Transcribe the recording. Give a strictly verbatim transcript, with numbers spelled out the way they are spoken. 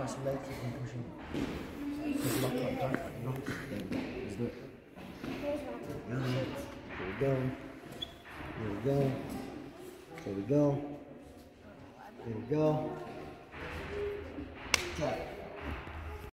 cross your legs and push in. Just lock up, lock, lock. There we go. Let's do it. Here we go. Here we go. Here we go. Here we go. Here we go. Tap.